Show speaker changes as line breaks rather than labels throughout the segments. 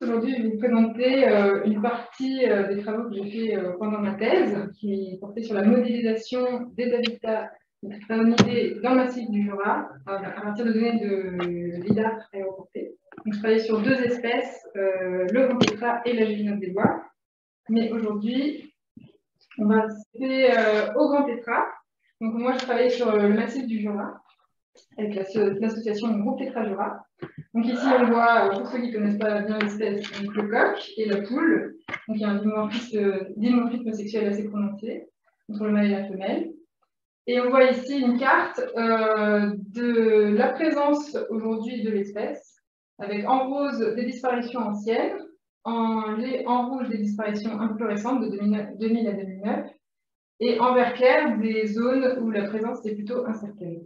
Aujourd'hui, je vais vous présenter une partie des travaux que j'ai fait pendant ma thèse, qui portait sur la modélisation des habitats phénoménalisés dans le massif du Jura, à partir de données de LIDAR aéroportées. Donc, je travaillais sur deux espèces, le grand tétra et la gélinote des bois. Mais aujourd'hui, on va passer au grand tétra. Donc, moi, je travaillais sur le massif du Jura, avec l'association Groupe Tétra Jura. Donc ici, on voit, pour ceux qui ne connaissent pas bien l'espèce, le coq et la poule. Donc il y a un dimorphisme sexuel assez prononcé entre le mâle et la femelle. Et on voit ici une carte de la présence aujourd'hui de l'espèce, avec en rose des disparitions anciennes, en rouge des disparitions un peu plus récentes de 2000 à 2009, et en vert clair des zones où la présence est plutôt incertaine.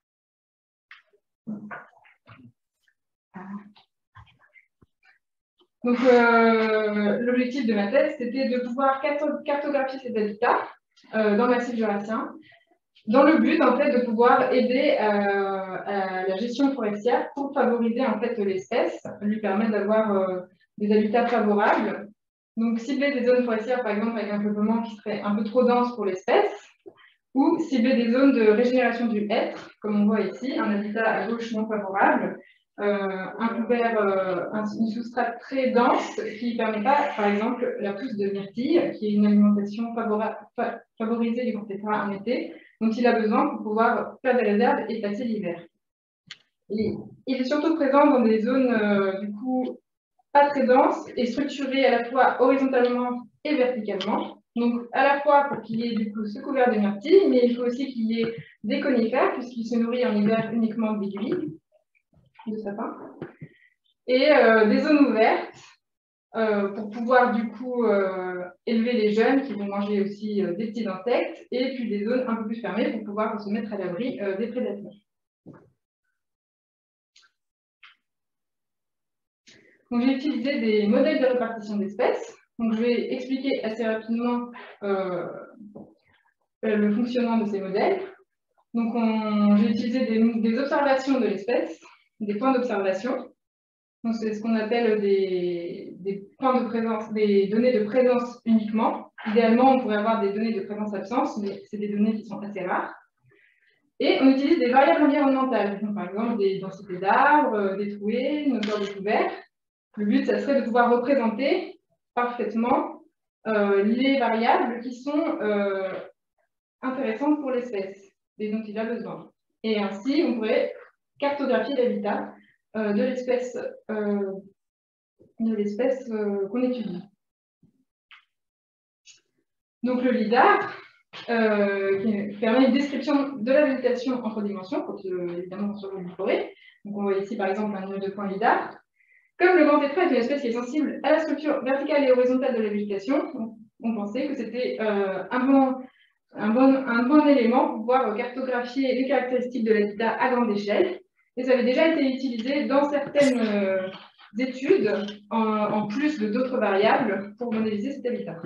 Donc, l'objectif de ma thèse, c'était de pouvoir cartographier ces habitats dans le massif jurassien, dans le but en fait de pouvoir aider à la gestion forestière pour favoriser en fait l'espèce, lui permettre d'avoir des habitats favorables. Donc, cibler des zones forestières, par exemple, avec un peuplement qui serait un peu trop dense pour l'espèce, ou cibler des zones de régénération du hêtre, comme on voit ici, un habitat à gauche non favorable, un couvert, une soustrate très dense qui ne permet pas, par exemple, la pousse de myrtille, qui est une alimentation favorisée du grand tétra en été, dont il a besoin pour pouvoir faire des réserves et passer l'hiver. Il est surtout présent dans des zones, du coup, pas très denses et structurées à la fois horizontalement et verticalement. Donc, à la fois pour qu'il y ait du coup ce couvert de myrtille, mais il faut aussi qu'il y ait des conifères, puisqu'il se nourrit en hiver uniquement d'aiguilles, de sapin, et des zones ouvertes pour pouvoir du coup élever les jeunes qui vont manger aussi des petits insectes, et puis des zones un peu plus fermées pour pouvoir se mettre à l'abri des prédateurs. Donc, j'ai utilisé des modèles de répartition d'espèces. Donc, je vais expliquer assez rapidement le fonctionnement de ces modèles. Donc, j'ai utilisé des observations de l'espèce, des points d'observation. Donc, c'est ce qu'on appelle des points de présence, des données de présence uniquement. Idéalement, on pourrait avoir des données de présence-absence, mais c'est des données qui sont assez rares. Et on utilise des variables environnementales, donc, par exemple des densités d'arbres, des trouées, une hauteur de couvert. Le but, ça serait de pouvoir représenter parfaitement les variables qui sont intéressantes pour l'espèce et dont il a besoin. Et ainsi, on pourrait cartographier l'habitat de l'espèce qu'on étudie. Donc le LIDAR, qui permet une description de la végétation en 3 dimensions, quand évidemment sur une forêt. Donc on voit ici par exemple un niveau de points LIDAR. Comme le grand tétra est une espèce qui est sensible à la structure verticale et horizontale de la végétation, on pensait que c'était un bon élément pour pouvoir cartographier les caractéristiques de l'habitat à grande échelle. Et ça avait déjà été utilisé dans certaines études, en plus de d'autres variables, pour modéliser cet habitat.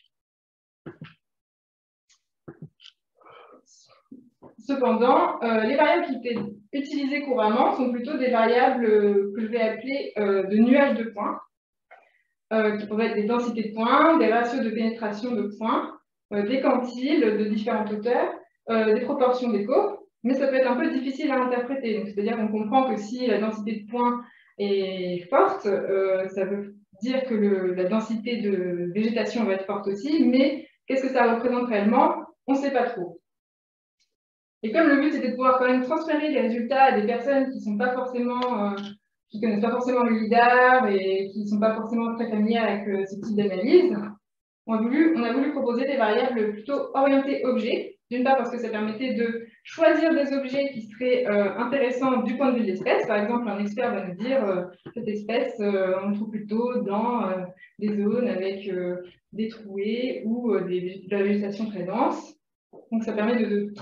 Cependant, les variables qui étaient utilisées couramment sont plutôt des variables que je vais appeler de nuages de points, qui pourraient être des densités de points, des ratios de pénétration de points, des quantiles de différentes hauteurs, des proportions d'écho, mais ça peut être un peu difficile à interpréter. C'est-à-dire qu'on comprend que si la densité de points est forte, ça veut dire que la densité de végétation va être forte aussi, mais qu'est-ce que ça représente réellement? On ne sait pas trop. Et comme le but c'était de pouvoir quand même transférer les résultats à des personnes qui ne connaissent pas forcément le LIDAR et qui ne sont pas forcément très familières avec ce type d'analyse, on a voulu proposer des variables plutôt orientées objets. D'une part parce que ça permettait de choisir des objets qui seraient intéressants du point de vue de l'espèce. Par exemple, un expert va nous dire cette espèce, on le trouve plutôt dans des zones avec des trouées ou de la végétation très dense. Donc ça permet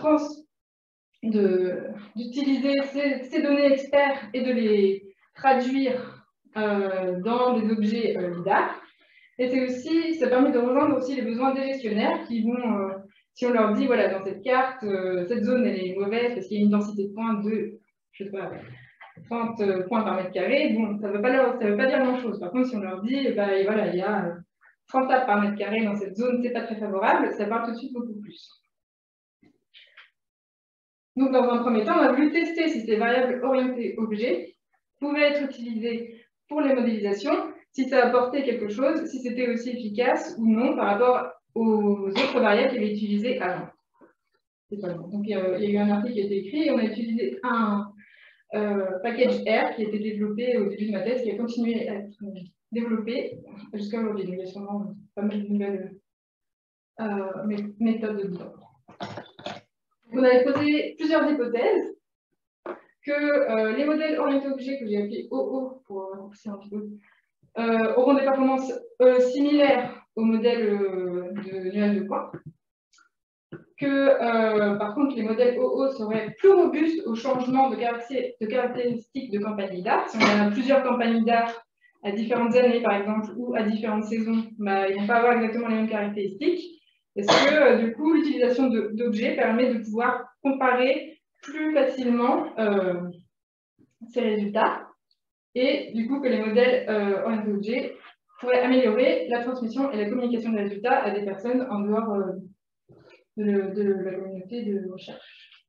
d'utiliser ces données experts et de les traduire dans des objets LIDAR. Et ça permet de rejoindre aussi les besoins des gestionnaires qui vont, si on leur dit, voilà, dans cette carte, cette zone elle est mauvaise parce qu'il y a une densité de points de, je sais pas, 30 points par mètre carré, bon, ça ne veut pas dire grand-chose. Par contre, si on leur dit, bah, et voilà, il y a 30 tables par mètre carré dans cette zone, c'est pas très favorable, ça part tout de suite beaucoup plus. Donc, dans un premier temps, on a voulu tester si ces variables orientées objets pouvaient être utilisées pour les modélisations, si ça apportait quelque chose, si c'était aussi efficace ou non par rapport aux autres variables qui avaient utilisées avant. Donc, il y a eu un article qui a été écrit et on a utilisé un package R qui a été développé au début de ma thèse, qui a continué à être développé jusqu'à aujourd'hui. Donc, il y a sûrement pas mal de nouvelles méthodes dedans. On avait posé plusieurs hypothèses, que les modèles orientés objets, que j'ai appelés OO pour raccourcir un petit peu, auront des performances similaires aux modèles de nuages de points, que par contre les modèles OO seraient plus robustes au changement de caractéristiques de campagne lidar. Si on a plusieurs campagnes lidar à différentes années par exemple, ou à différentes saisons, bah, ils ne vont pas avoir exactement les mêmes caractéristiques. Parce que du coup, l'utilisation d'objets permet de pouvoir comparer plus facilement ces résultats. Et du coup, que les modèles orientés objets pourraient améliorer la transmission et la communication des résultats à des personnes en dehors de la communauté de recherche.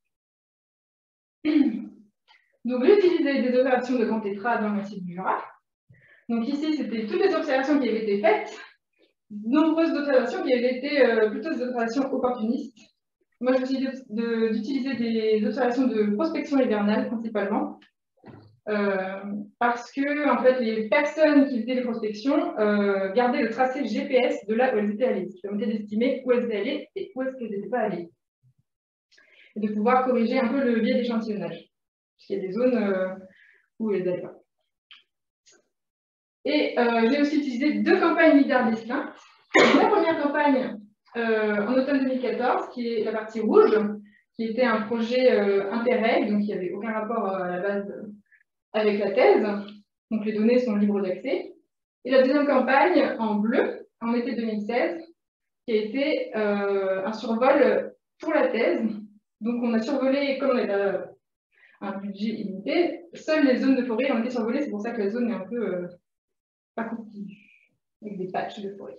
Donc, j'ai utilisé des opérations de grand tétra dans le massif du Jura. Donc ici, c'était toutes les observations qui avaient été faites, nombreuses observations qui avaient été plutôt des observations opportunistes. Moi, je suis d'utiliser des observations de prospection hivernale principalement, parce que en fait, les personnes qui faisaient les prospections gardaient le tracé GPS de là où elles étaient allées, ce qui permettait d'estimer où elles étaient allées et où est-ce qu'elles n'étaient pas allées, et de pouvoir corriger un peu le biais d'échantillonnage, puisqu'il y a des zones où elles n'allaient pas. Et j'ai aussi utilisé deux campagnes lidar distinctes. La première campagne en automne 2014, qui est la partie rouge, qui était un projet Interreg, donc il n'y avait aucun rapport à la base avec la thèse. Donc les données sont libres d'accès. Et la deuxième campagne en bleu, en été 2016, qui a été un survol pour la thèse. Donc on a survolé, comme on avait un budget illimité, seules les zones de forêt ont été survolées, c'est pour ça que la zone est un peu pas continue, avec des patchs de forêt.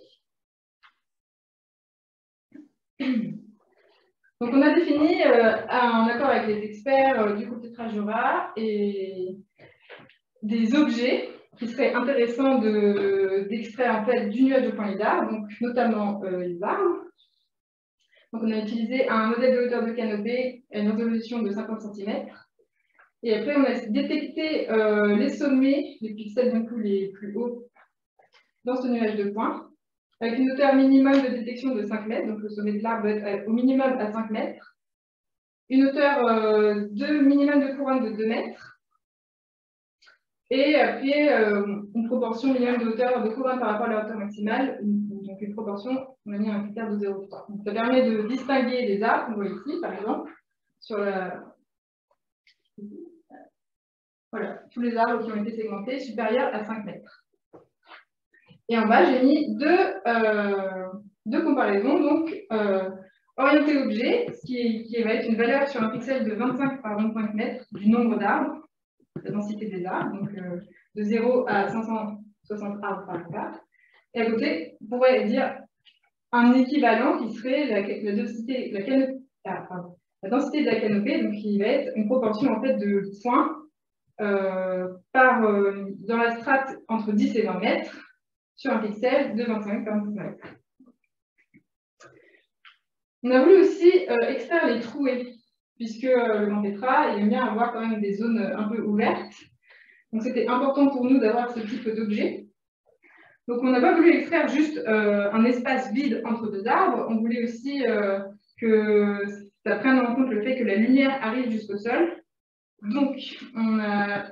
Donc on a défini, en accord avec les experts du groupe Tétra Jura, et des objets qui seraient intéressants d'extraire en fait du nuage de points lidar, donc notamment les arbres. Donc on a utilisé un modèle de hauteur de canopée à une résolution de 50 cm. Et après on a détecté les sommets, les pixels d'un coup les plus hauts dans ce nuage de points, avec une hauteur minimum de détection de 5 mètres, donc le sommet de l'arbre doit être au minimum à 5 mètres, une hauteur minimum de couronne de 2 mètres, et après une proportion minimum de hauteur de couronne par rapport à la hauteur maximale, donc une proportion, on a mis un critère de 0,3. Donc ça permet de distinguer les arbres, qu'on voit ici par exemple, sur la... Voilà, tous les arbres qui ont été segmentés supérieurs à 5 mètres. Et en bas, j'ai mis deux comparaisons, donc orienté objet, qui va être une valeur sur un pixel de 25 par 25 mètres du nombre d'arbres, la densité des arbres, donc de 0 à 560 arbres par hectare. Et à côté, on pourrait dire un équivalent qui serait la densité de la canopée, donc qui va être une proportion en fait de points dans la strate entre 10 et 20 mètres, sur un pixel de 25 par 25 mètres. On a voulu aussi extraire les trouées, puisque le grand tétra, il aime bien avoir quand même des zones un peu ouvertes. Donc c'était important pour nous d'avoir ce type d'objet. Donc on n'a pas voulu extraire juste un espace vide entre deux arbres, on voulait aussi que ça prenne en compte le fait que la lumière arrive jusqu'au sol. Donc on a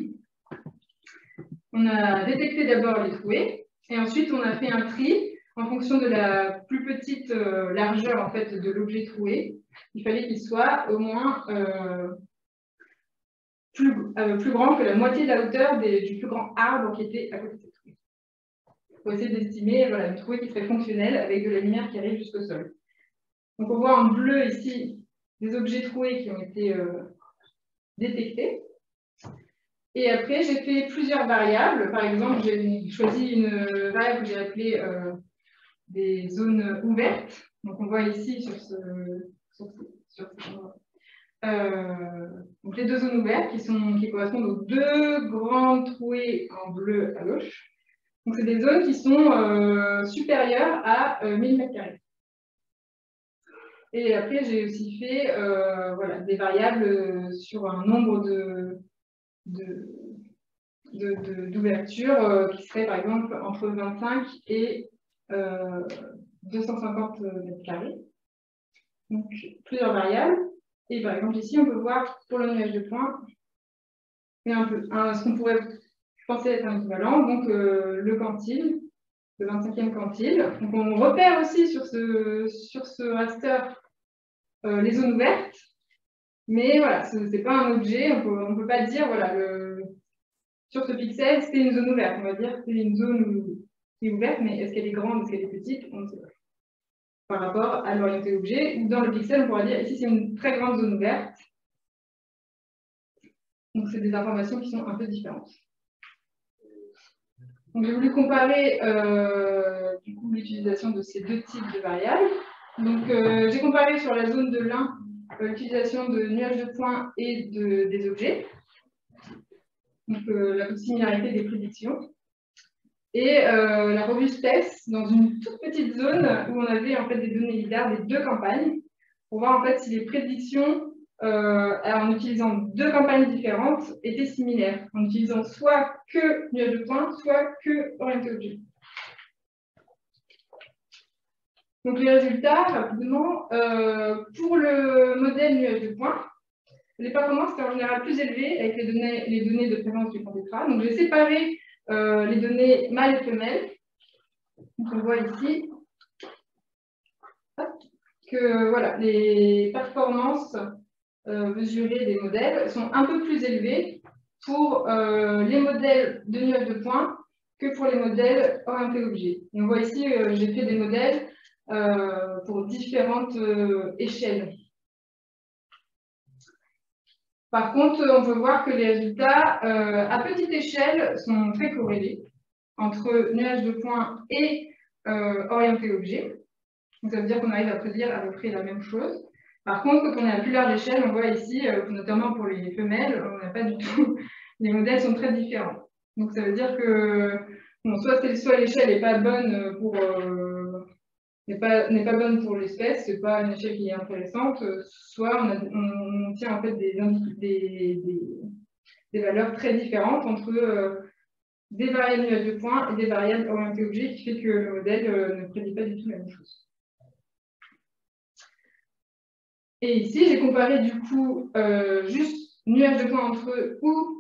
détecté d'abord les trouées, et ensuite on a fait un tri en fonction de la plus petite largeur en fait, de l'objet troué. Il fallait qu'il soit au moins plus grand que la moitié de la hauteur du plus grand arbre qui était à côté de cette trouée. Pour essayer d'estimer voilà, une trouée qui serait fonctionnelle avec de la lumière qui arrive jusqu'au sol. Donc on voit en bleu ici des objets troués qui ont été détectés. Et après, j'ai fait plusieurs variables. Par exemple, j'ai choisi une variable que j'ai appelée des zones ouvertes. Donc, on voit ici donc les deux zones ouvertes qui correspondent aux deux grandes trouées en bleu à gauche. Donc, c'est des zones qui sont supérieures à 1000 m². Et après, j'ai aussi fait voilà, des variables sur un nombre d'ouvertures qui serait par exemple entre 25 et 250 m². Donc, plusieurs variables. Et par exemple, ici, on peut voir pour le nuage de points ce qu'on pourrait penser être un équivalent, donc le quantile, le 25e quantile. Donc, on repère aussi sur ce raster les zones ouvertes, mais voilà, ce n'est pas un objet, on ne peut pas dire, voilà, sur ce pixel, c'est une zone ouverte. On va dire que c'est une zone qui est ouverte, mais est-ce qu'elle est grande, est-ce qu'elle est petite? On ne sait pas. Par rapport à l'orienté objet, ou dans le pixel, on pourra dire ici, c'est une très grande zone ouverte. Donc, c'est des informations qui sont un peu différentes. Donc, j'ai voulu comparer du coup l'utilisation de ces deux types de variables. Donc, j'ai comparé sur la zone de l'un l'utilisation de nuages de points et des objets. Donc, la similarité des prédictions. Et la robustesse dans une toute petite zone où on avait en fait des données lidar des deux campagnes pour voir en fait si les prédictions en utilisant deux campagnes différentes étaient similaires, en utilisant soit que nuage de points, soit que orienté objet. Donc les résultats, rapidement, pour le modèle nuage de points, les performances étaient en général plus élevées avec les données de présence du panthétra. Donc j'ai séparé les données mâles et femelles. Donc on voit ici que voilà, les performances mesurées des modèles sont un peu plus élevées pour les modèles de nuages de points que pour les modèles orientés objets. Et on voit ici, j'ai fait des modèles pour différentes échelles. Par contre, on peut voir que les résultats à petite échelle sont très corrélés entre nuages de points et orientés objets. Donc, ça veut dire qu'on arrive à prédire à peu près la même chose. Par contre, quand on est à plus large échelle, on voit ici, notamment pour les femelles, on n'a pas du tout. Les modèles sont très différents. Donc, ça veut dire que bon, soit l'échelle n'est pas bonne pour n'est pas bonne pour l'espèce, c'est pas une échelle qui est intéressante, soit on tient en fait des valeurs très différentes entre des variables nuages de points et des variables orientées objets, qui fait que le modèle ne prédit pas du tout la même chose. Et ici, j'ai comparé du coup juste nuages de points entre eux ou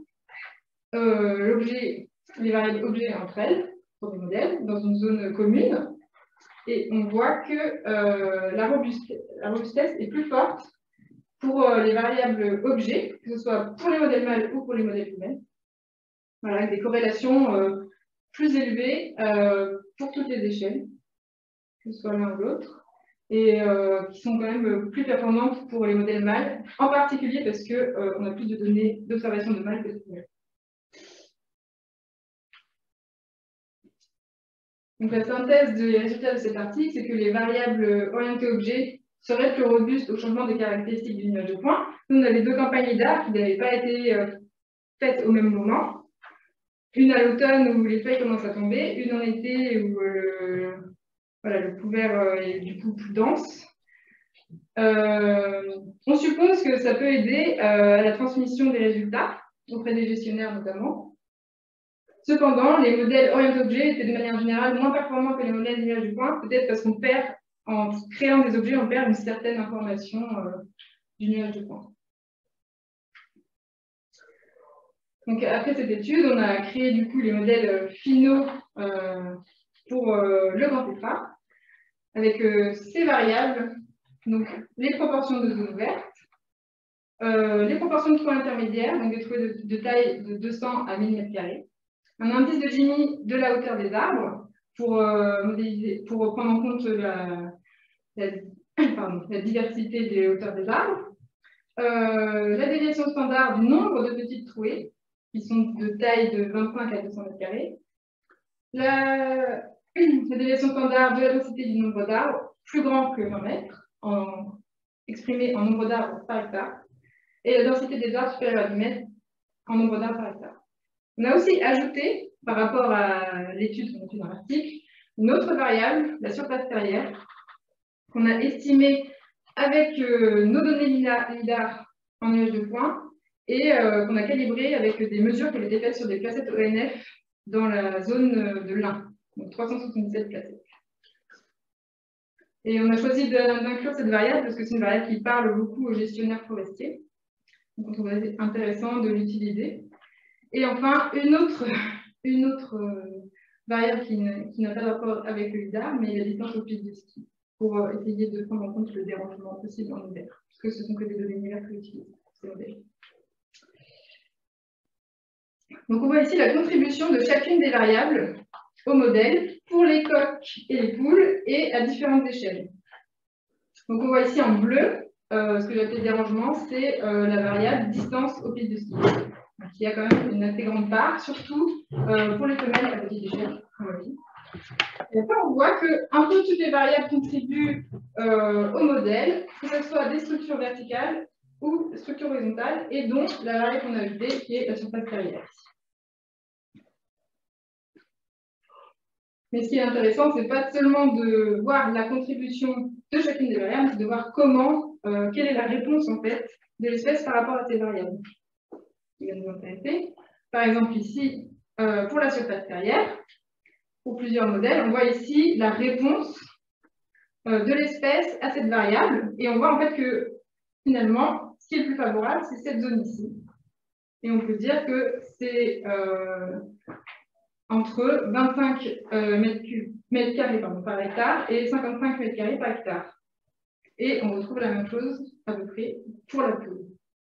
les variables objets entre elles, pour des modèles, dans une zone commune. Et on voit que la robustesse est plus forte pour les variables objets, que ce soit pour les modèles mâles ou pour les modèles femelles. Voilà, avec des corrélations plus élevées pour toutes les échelles, que ce soit l'un ou l'autre, et qui sont quand même plus performantes pour les modèles mâles, en particulier parce qu'on a plus de données d'observation de mâles que de femelles. Donc, la synthèse des résultats de cet article, c'est que les variables orientées objets seraient plus robustes au changement des caractéristiques du nuage de points. Nous, on avait deux campagnes lidar qui n'avaient pas été faites au même moment. Une à l'automne où les feuilles commencent à tomber, une en été où le couvert est du coup plus dense. On suppose que ça peut aider à la transmission des résultats auprès des gestionnaires notamment. Cependant, les modèles orientés objets étaient de manière générale moins performants que les modèles nuages de points, peut-être parce qu'on perd, en créant des objets, on perd une certaine information du nuage de points. Donc, après cette étude, on a créé du coup les modèles finaux pour le grand tétra, avec ces variables, donc les proportions de zones ouvertes, les proportions de trous intermédiaires, donc des trous de taille de 200 à 1000 m², un indice de Gini de la hauteur des arbres pour prendre en compte la diversité des hauteurs des arbres, la déviation standard du nombre de petites trouées, qui sont de taille de 25 à 200 mètres carrés. La déviation standard de la densité du nombre d'arbres, plus grand que 20 mètres, exprimée en nombre d'arbres par hectare, et la densité des arbres supérieure à 10 mètres en nombre d'arbres par hectare. On a aussi ajouté, par rapport à l'étude qu'on a fait dans l'article, une autre variable, la surface terrière, qu'on a estimée avec nos données LIDAR en nuage de points et qu'on a calibré avec des mesures qui avaient été faites sur des placettes ONF dans la zone de l'Ain, donc 377 placettes. Et on a choisi d'inclure cette variable parce que c'est une variable qui parle beaucoup aux gestionnaires forestiers. Donc on trouvait intéressant de l'utiliser. Et enfin, une autre variable qui n'a pas de rapport avec le LIDAR, mais la distance aux pistes de ski, pour essayer de prendre en compte le dérangement possible en hiver, parce que ce sont que des données hiver que j'utilise pour ces modèles. Donc on voit ici la contribution de chacune des variables au modèle pour les coqs et les poules et à différentes échelles. Donc on voit ici en bleu, ce que j'appelle dérangement, c'est la variable distance aux pistes de ski. Donc, il y a quand même une assez grande part, surtout pour les femelles à petite échelle. Et après, on voit qu'un peu toutes les variables contribuent au modèle, que ce soit des structures verticales ou structures horizontales, et donc la variable qu'on a ajoutée, qui est la surface terrière. Mais ce qui est intéressant, ce n'est pas seulement de voir la contribution de chacune des variables, c'est de voir comment, quelle est la réponse en fait de l'espèce par rapport à ces variables. Qui va nous intéresser. Par exemple, ici, pour la surface terrière, pour plusieurs modèles, on voit ici la réponse de l'espèce à cette variable. Et on voit en fait que finalement, ce qui est le plus favorable, c'est cette zone ici. Et on peut dire que c'est entre 25 mètres carrés par hectare et 55 mètres carrés par hectare. Et on retrouve la même chose à peu près pour la poule.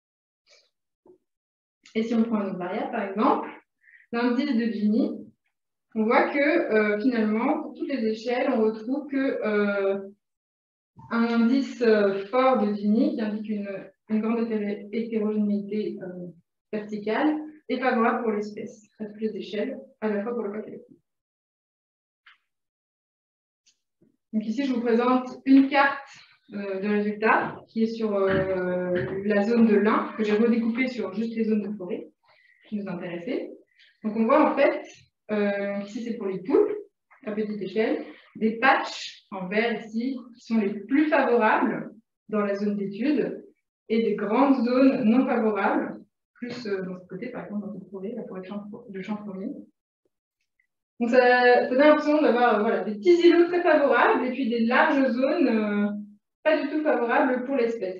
Et si on prend une autre variable, par exemple, l'indice de Gini, on voit que finalement, pour toutes les échelles, on retrouve que un indice fort de Gini, qui indique une grande hétérogénéité verticale, est favorable pour l'espèce, à toutes les échelles, à la fois pour le coq et le poules. Donc ici, je vous présente une carte de résultats qui est sur la zone de l'Ain, que j'ai redécoupée sur juste les zones de forêt qui nous intéressaient. Donc on voit en fait, ici c'est pour les poules, à petite échelle, des patchs en vert ici qui sont les plus favorables dans la zone d'étude et des grandes zones non favorables, plus dans ce côté par exemple dans cette forêt, la forêt de Champfromier. Donc ça donne l'impression d'avoir voilà, des petits îlots très favorables et puis des larges zones pas du tout favorables pour l'espèce.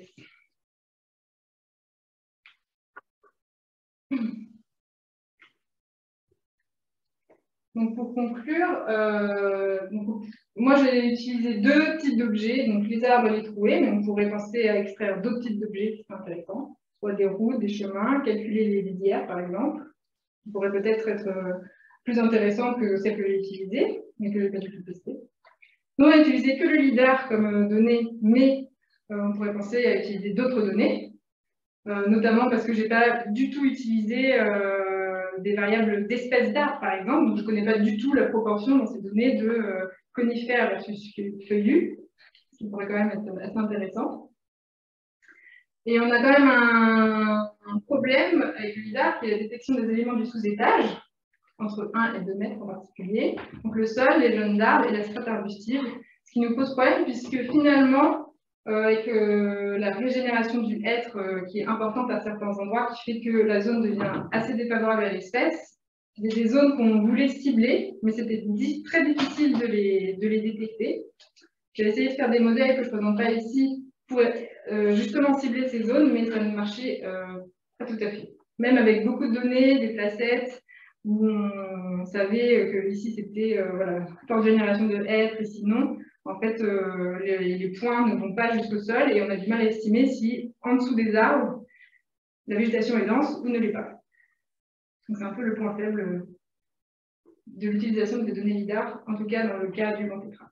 Donc pour conclure, moi j'ai utilisé deux types d'objets, donc les arbres et les trouées, mais on pourrait penser à extraire d'autres types d'objets qui sont intéressants, soit des routes, des chemins, calculer les lisières par exemple, qui pourrait peut-être être plus intéressant que celle que j'ai utilisée, mais que je n'ai pas du tout testée. Nous on a utilisé que le LIDAR comme donnée, mais on pourrait penser à utiliser d'autres données, notamment parce que je n'ai pas du tout utilisé des variables d'espèces d'arbres, par exemple. Donc, je ne connais pas du tout la proportion dans ces données de conifères versus feuillus, ce qui pourrait quand même être assez intéressant. Et on a quand même un problème avec le LIDAR, qui est la détection des éléments du sous-étage, entre 1 et 2 mètres en particulier. Donc, le sol, les jeunes arbres et la strate arbustive, ce qui nous pose problème, puisque finalement, avec la régénération du hêtre qui est importante à certains endroits, qui fait que la zone devient assez défavorable à l'espèce. Il y a des zones qu'on voulait cibler, mais c'était très difficile de les détecter. J'ai essayé de faire des modèles que je ne présente pas ici pour justement cibler ces zones, mais ça ne marchait pas tout à fait. Même avec beaucoup de données, des placettes, où on savait que ici c'était voilà, forte génération de hêtre, ici non. En fait, les points ne vont pas jusqu'au sol et on a du mal à estimer si en dessous des arbres, la végétation est dense ou ne l'est pas. Donc c'est un peu le point faible de l'utilisation des données LIDAR, en tout cas dans le cas du Mont Tétras.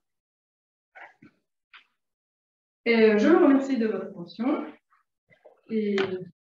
Et je vous remercie de votre attention. Et